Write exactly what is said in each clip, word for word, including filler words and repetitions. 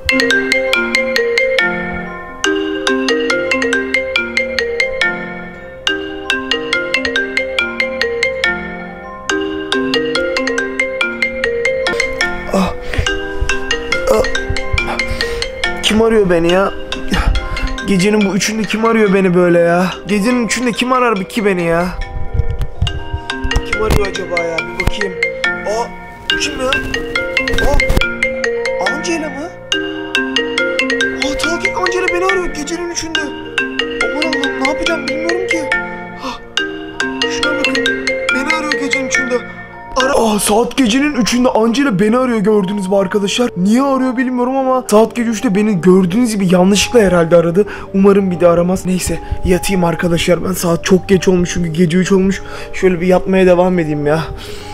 Ah. Ah. Kim arıyor beni ya? Gecenin bu üçünde kim arıyor beni böyle ya? Gecenin üçünde kim arar ki beni ya? Kim arıyor acaba ya? Bir bakayım. Aa, bu kim ya? Aa, Angela mı? Aa, Talking Angela beni arıyor gecenin üçünde. Aman Allah'ım, ne yapacağım bilmiyorum ki. Ha, şuna bakın. Beni arıyor gecenin üçünde. Ara Aa, saat gecenin üçünde Angela beni arıyor, gördünüz mü arkadaşlar? Niye arıyor bilmiyorum ama saat gece üçte beni gördüğünüz gibi yanlışlıkla herhalde aradı. Umarım bir de aramaz. Neyse, yatayım arkadaşlar. Ben saat çok geç olmuş çünkü gece üç olmuş. Şöyle bir yatmaya devam edeyim ya.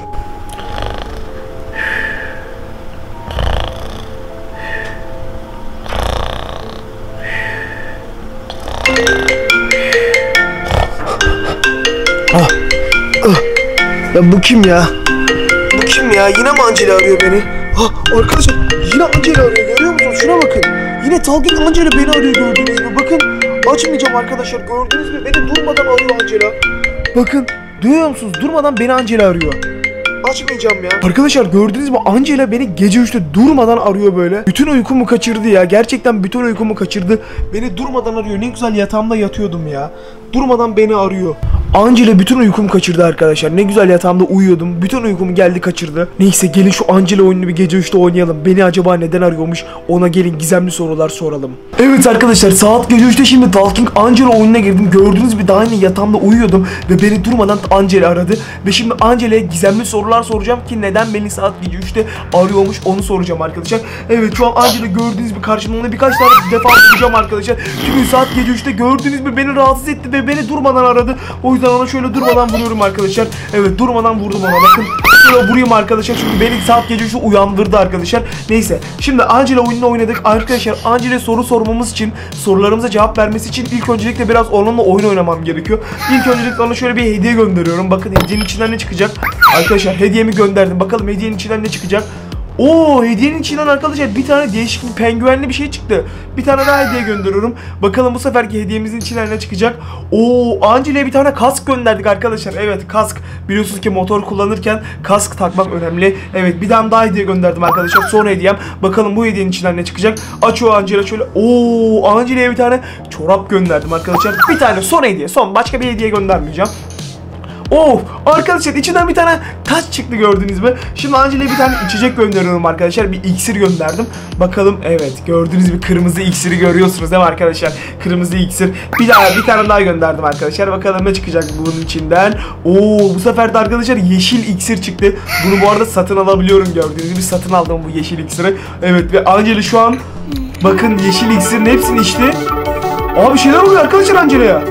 Ah. Ah. Ya bu kim ya? Bu kim ya? Yine mi Angela arıyor beni? Ha, arkadaşlar yine Angela arıyor, görüyor musunuz? Şuna bakın. Yine Talking Angela beni arıyor, gördünüz mü? Bakın, açmayacağım arkadaşlar, gördünüz mü? Beni durmadan arıyor Angela. Bakın, duyuyor musunuz? Durmadan beni Angela arıyor. Açmayacağım ya. Arkadaşlar gördünüz mü? Angela beni gece üçte durmadan arıyor böyle. Bütün uykumu kaçırdı ya. Gerçekten bütün uykumu kaçırdı. Beni durmadan arıyor. Ne güzel yatağımda yatıyordum ya. Durmadan beni arıyor. Angela bütün uykumu kaçırdı arkadaşlar. Ne güzel yatağımda uyuyordum. Bütün uykumu geldi kaçırdı. Neyse, gelin şu Angela oyununu bir gece üçte oynayalım. Beni acaba neden arıyormuş? Ona gelin gizemli sorular soralım. Evet arkadaşlar, saat gece üçte şimdi Talking Angela oyununa girdim. Gördüğünüz gibi daha yeni yatağımda uyuyordum. Ve beni durmadan Angela aradı. Ve şimdi Angela'ya gizemli sorular soracağım ki neden beni saat gece üçte arıyormuş onu soracağım arkadaşlar. Evet, şu an Angela gördüğünüz gibi karşımda, birkaç tane defa soracağım arkadaşlar. Çünkü saat gece üçte gördüğünüz gibi beni rahatsız etti ve beni durmadan aradı. O yüzden ona şöyle durmadan vuruyorum arkadaşlar. Evet, durmadan vurdum ona, bakın. Şöyle vurayım arkadaşlar çünkü beni saat gece üçte uyandırdı arkadaşlar. Neyse, şimdi Angela oyununu oynadık arkadaşlar. Angela'ya soru sormamız için, sorularımıza cevap vermesi için ilk öncelikle biraz onunla oyun oynamam gerekiyor. İlk öncelikle ona şöyle bir hediye gönderiyorum. Bakın hediyenin içinden ne çıkacak? Arkadaşlar hediyemi gönderdim. Bakalım hediyenin içinden ne çıkacak? Oo, hediyenin içinden arkadaşlar bir tane değişik bir penguenli bir şey çıktı. Bir tane daha hediye gönderiyorum. Bakalım bu seferki hediyemizin içinden ne çıkacak? Oo, Angela'ya bir tane kask gönderdik arkadaşlar. Evet, kask. Biliyorsunuz ki motor kullanırken kask takmak önemli. Evet, bir tane daha hediye gönderdim arkadaşlar. Son hediyem. Bakalım bu hediyenin içinden ne çıkacak? Açıyor Angela şöyle. Oo, Angela'ya bir tane çorap gönderdim arkadaşlar. Bir tane son hediye. Son, başka bir hediye göndermeyeceğim. Of, arkadaşlar içinden bir tane taş çıktı, gördünüz mü? Şimdi Angela'ya bir tane içecek gönderiyorum arkadaşlar. Bir iksir gönderdim. Bakalım, evet, gördüğünüz gibi kırmızı iksiri görüyorsunuz değil mi arkadaşlar? Kırmızı iksir. Bir daha bir tane daha gönderdim arkadaşlar. Bakalım ne çıkacak bunun içinden. Oo, bu sefer de arkadaşlar yeşil iksir çıktı. Bunu bu arada satın alabiliyorum, gördüğünüz gibi satın aldım bu yeşil iksiri. Evet, ve Angela şu an bakın yeşil iksirin hepsini içti. Aa, bir şeyler oluyor arkadaşlar Angela'ya.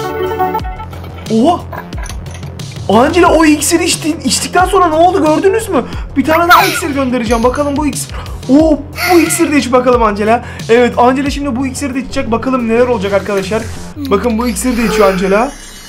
Oha! Angela o iksiri içti, içtikten sonra ne oldu gördünüz mü? Bir tane daha iksir göndereceğim. Bakalım bu iksir. Oo, bu iksir de iç bakalım Angela. Evet, Angela şimdi bu iksiri de içecek. Bakalım neler olacak arkadaşlar. Bakın bu iksiri de içiyor Angela.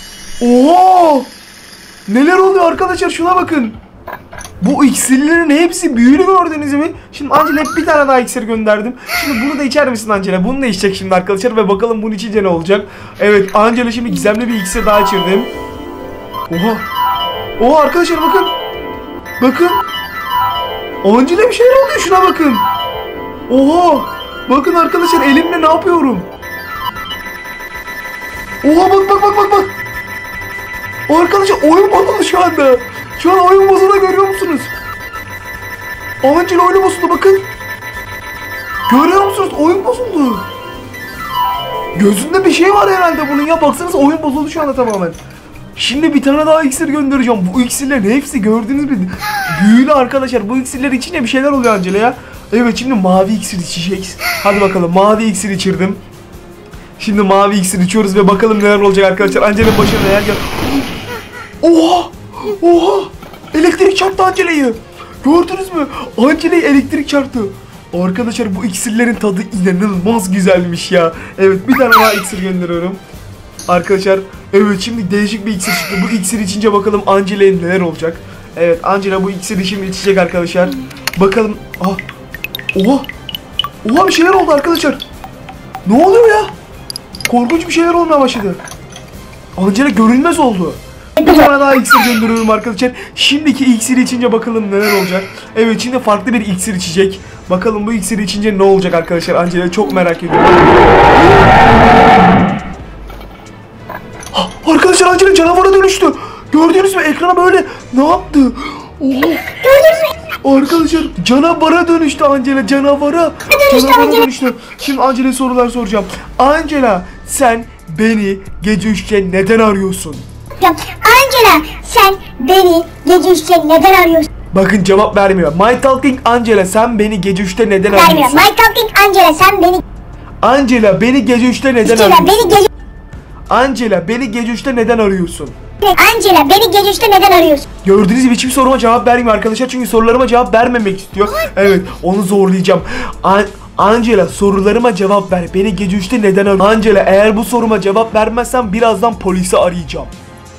Oo! Neler oluyor arkadaşlar, şuna bakın. Bu iksirlerin hepsi büyülü, gördünüz mü? Şimdi Angela'ya bir tane daha iksir gönderdim. Şimdi bunu da içer misin Angela? Bunu da içecek şimdi arkadaşlar ve bakalım bunun içince ne olacak? Evet, Angela şimdi gizemli bir iksir daha içirdim. Oha. Oha arkadaşlar bakın. Bakın. Angela bir şeyler oluyor, şuna bakın. Oha. Bakın arkadaşlar elimle ne yapıyorum. Oha, bak bak bak bak bak. Arkadaşlar oyun bozuldu şu anda. Şu an oyun bozuldu, görüyor musunuz? Angela oyun bozuldu, bakın. Görüyor musunuz? Oyun bozuldu. Gözünde bir şey var herhalde bunun ya. Baksanıza oyun bozuldu şu anda tamamen. Şimdi bir tane daha iksir göndereceğim. Bu iksirlerin hepsi gördüğünüz gibi büyülü arkadaşlar. Bu iksirler içince bir şeyler oluyor Angela ya. Evet, şimdi mavi iksir içecek. Hadi bakalım, mavi iksir içirdim. Şimdi mavi iksir içiyoruz ve bakalım neler olacak arkadaşlar. Angela'nın başına neler gel. Oha! Oha! Elektrik çarptı Angela'yı. Gördünüz mü? Angela'yı elektrik çarptı. Arkadaşlar bu iksirlerin tadı inanılmaz güzelmiş ya. Evet, bir tane daha iksir gönderiyorum. Arkadaşlar, evet, şimdi değişik bir iksir çıktı. Bu iksir içince bakalım Angela'ya neler olacak. Evet, Angela bu iksiri şimdi içecek arkadaşlar. Bakalım. Ah. Oha. Oha bir şeyler oldu arkadaşlar. Ne oluyor ya? Korkunç bir şeyler olmaya başladı. Angela görünmez oldu. Bir tane daha iksir gönderiyorum arkadaşlar. Şimdiki iksiri içince bakalım neler olacak. Evet şimdi farklı bir iksir içecek. Bakalım bu iksiri içince ne olacak arkadaşlar. Angela çok merak ediyorum. Ha, arkadaşlar Angela canavara dönüştü. Gördünüz mü ekrana böyle ne yaptı? Oha. Arkadaşlar canavara dönüştü Angela canavara. Canavara dönüştü. Şimdi Angela'ya sorular soracağım. Angela sen beni gece üçte neden arıyorsun? Angela sen beni gece üçte neden arıyorsun? Bakın cevap vermiyor. My Talking Angela sen beni gece üçte neden Vermiyor. arıyorsun? My Talking Angela sen beni Angela beni gece üçte neden Angela arıyorsun? beni gece Angela beni gece üçte neden arıyorsun? Angela beni gece üçte neden arıyorsun? Gördüğünüz gibi hiçbir soruma cevap vermiyor arkadaşlar çünkü sorularıma cevap vermemek istiyor. Evet onu zorlayacağım. An Angela sorularıma cevap ver. Beni gece üçte neden arıyorsun? Angela eğer bu soruma cevap vermezsen birazdan polisi arayacağım.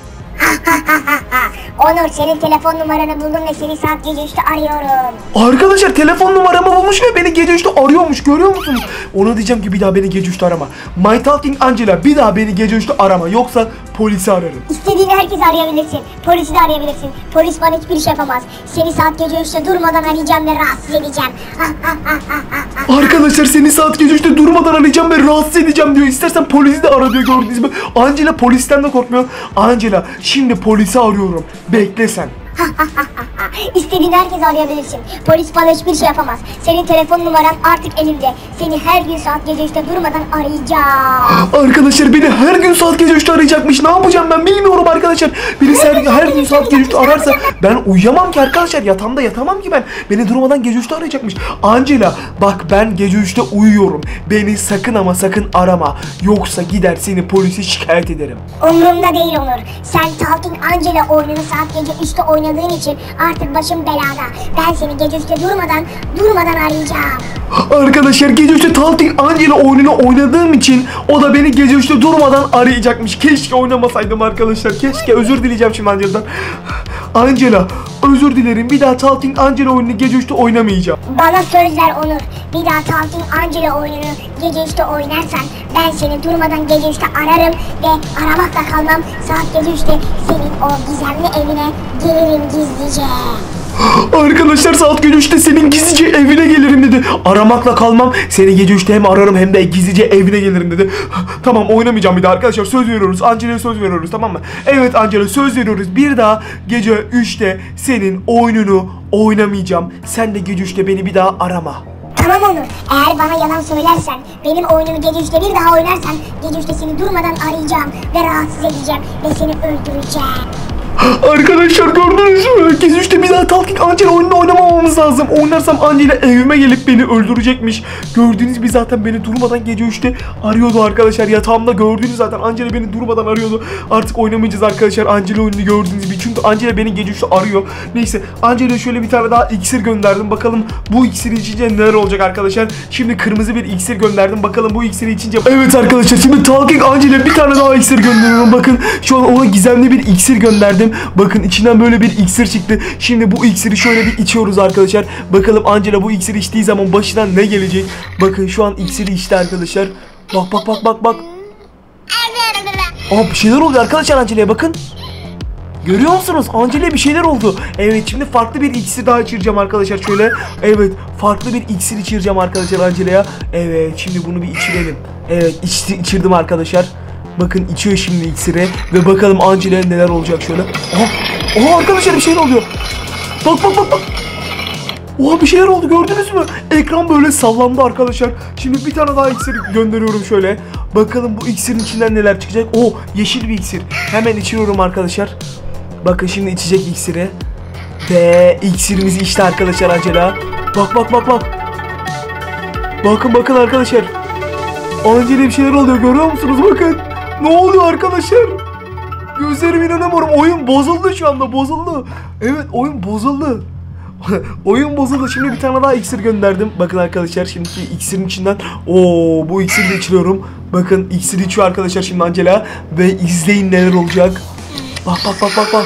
Onur senin telefon numaranı buldum ve seni saat gece üçte arıyorum. Arkadaşlar telefon numaramı bulmuş ve beni gece üçte arıyormuş görüyor musunuz? Ona diyeceğim ki bir daha beni gece üçte arama. My Talking Angela bir daha beni gece üçte arama yoksa polisi ararım. İstediğin herkesi arayabilirsin. Polisi de arayabilirsin. Polis bana hiçbir şey yapamaz. Seni saat gece üçte durmadan arayacağım ve rahatsız edeceğim. Arkadaşlar seni saat gece üçte durmadan arayacağım ve rahatsız edeceğim diyor. İstersen polisi de ara diyor gördüğünüz gibi. Angela polisten de korkmuyor. Angela şimdi polisi arıyorum. Bekle sen. İstediğin herkesi arayabilirsin. Polis bana hiçbir şey yapamaz. Senin telefon numaran artık elimde. Seni her gün saat gece üçte durmadan arayacağım. Arkadaşlar beni her gün saat gece üçte arayacakmış. Ne yapacağım ben bilmiyorum arkadaşlar. Birisi her, her gün saat gece üçte ararsa ben uyuyamam ki arkadaşlar. Yatağımda yatamam ki ben. Beni durmadan gece üçte arayacakmış. Angela bak ben gece üçte uyuyorum. Beni sakın ama sakın arama. Yoksa gider seni polise şikayet ederim. Umurumda değil Onur. Sen Talking Angela oyununu saat gece üçte oynadığın için artık başım belada. Ben seni gece üçte durmadan durmadan arayacağım. Arkadaşlar gece üçte Talking Angela oyununu oynadığım için o da beni gece üçte durmadan arayacakmış. Keşke oynamasaydım arkadaşlar. Keşke özür dileyeceğim şimdi Angela'dan. Angela özür dilerim. Bir daha Talking Angela oyununu gece üçte oynamayacağım. Bana söz ver Onur. Bir daha Talking Angela oyununu gece üçte oynarsan ben seni durmadan gece üçte ararım ve aramakla kalmam. Saat gece üçte senin o gizemli evine gelirim gizlice. Arkadaşlar saat gece üçte senin gizlice evine gelirim dedi. Aramakla kalmam. Seni gece üçte hem ararım hem de gizlice evine gelirim dedi. Tamam oynamayacağım bir daha arkadaşlar. Söz veriyoruz. Angela'ya söz veriyoruz tamam mı? Evet Angela söz veriyoruz. Bir daha gece üçte senin oyununu oynamayacağım. Sen de gece üçte beni bir daha arama. Tamam Onur. Eğer bana yalan söylersen, benim oyunumu gece üçte bir daha oynarsan gece üçte seni durmadan arayacağım ve rahatsız edeceğim ve seni öldüreceğim. Arkadaşlar gördünüz mü? Gece üçte bir daha Talking Angela oyununu oynamamamız lazım. Oynarsam Angela evime gelip beni öldürecekmiş. Gördüğünüz gibi zaten beni durmadan gece üçte arıyordu arkadaşlar. Yatağımda gördünüz zaten Angela beni durmadan arıyordu. Artık oynamayacağız arkadaşlar Angela oyununu gördüğünüz gibi. Çünkü Angela beni gece üçte arıyor. Neyse Angela'ya şöyle bir tane daha iksir gönderdim. Bakalım bu iksiri içince neler olacak arkadaşlar. Şimdi kırmızı bir iksir gönderdim. Bakalım bu iksiri içince. Evet arkadaşlar şimdi Talking Angela bir tane daha iksir gönderiyorum. Bakın şu an ona gizemli bir iksir gönderdim. Bakın içinden böyle bir iksir çıktı. Şimdi bu iksiri şöyle bir içiyoruz arkadaşlar. Bakalım Angela bu iksiri içtiği zaman başına ne gelecek? Bakın şu an iksiri içti arkadaşlar. Bak bak bak bak bak. Aa bir şeyler oldu arkadaşlar Angela'ya bakın. Görüyor musunuz? Angela'ya bir şeyler oldu. Evet şimdi farklı bir iksir daha içireceğim arkadaşlar şöyle. Evet farklı bir iksir içireceğim arkadaşlar Angela'ya. Evet şimdi bunu bir içirelim. Evet içti, içirdim arkadaşlar. Bakın içiyor şimdi iksiri ve bakalım Angela'ya neler olacak şöyle. Aha, aha arkadaşlar bir şeyler oluyor. Bak bak bak bak. Oha bir şeyler oldu gördünüz mü? Ekran böyle sallandı arkadaşlar. Şimdi bir tane daha iksir gönderiyorum şöyle. Bakalım bu iksirin içinden neler çıkacak. Oo yeşil bir iksir. Hemen içiyorum arkadaşlar. Bakın şimdi içecek iksiri. Ve iksirimizi içti arkadaşlar Angela. Bak bak bak bak. Bakın bakın arkadaşlar. Angela'ya bir şeyler oluyor görüyor musunuz? Bakın. Ne oluyor arkadaşlar? Gözlerime inanamıyorum. Oyun bozuldu şu anda bozuldu. Evet oyun bozuldu. Oyun bozuldu. Şimdi bir tane daha iksir gönderdim. Bakın arkadaşlar şimdi iksirin içinden. Oo bu iksiri de içiriyorum. Bakın iksiri içiyor arkadaşlar şimdi Angela. Ve izleyin neler olacak. Bak bak bak bak bak.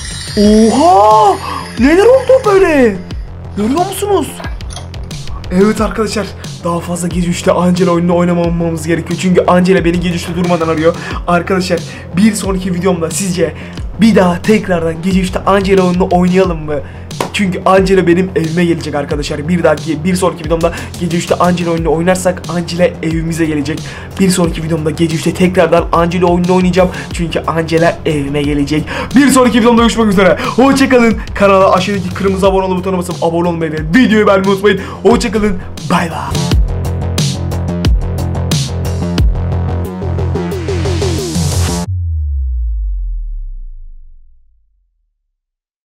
Oha! Neler oldu böyle? Görüyor musunuz? Evet arkadaşlar daha fazla gece üçte Angela oyununu oynamamamız gerekiyor. Çünkü Angela beni gece üçte durmadan arıyor. Arkadaşlar bir sonraki videomda sizce bir daha tekrardan gece üçte Angela oyununu oynayalım mı? Çünkü Angela benim evime gelecek arkadaşlar. Bir dahaki bir sonraki videomda gece üçte Angela oyununu oynarsak Angela evimize gelecek. Bir sonraki videomda gece üçte tekrardan Angela oyununu oynayacağım. Çünkü Angela evime gelecek. Bir sonraki videomda görüşmek üzere. Hoşçakalın. Kanala aşağıdaki kırmızı abone ol butonuna basıp abone olmayı ve videoyu beğenmeyi unutmayın. Hoşçakalın. Bay bay.